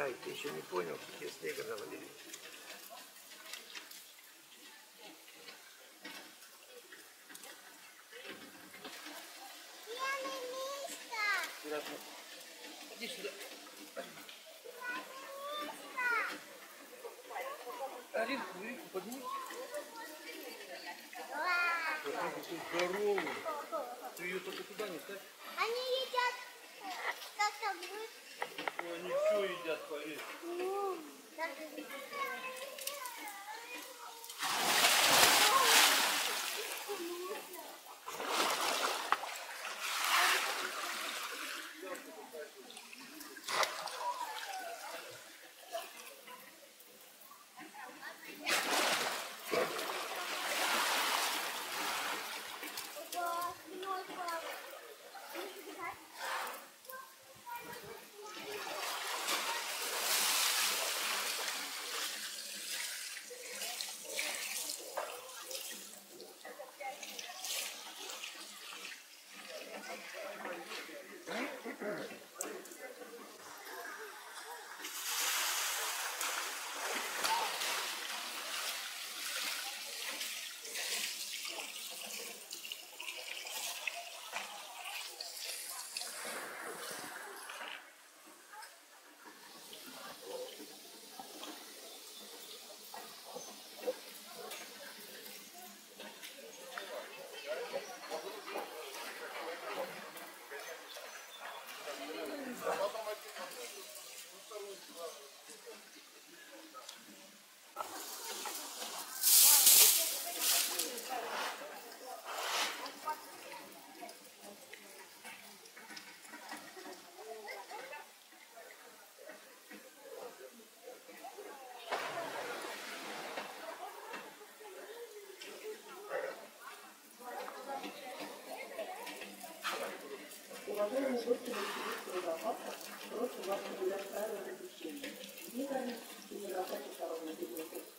Ай, ты еще не понял, что тебе снега навалили. Иди сюда. Ринку подними. Какой ты здоровый. Ты ее только туда не ставь. Они едят как-то будет. Они все едят, поверь. Уважаемые гости Новосибирского зоопарка, просим вас предоставить разрешение. Не кормить и не бросать осторожно перед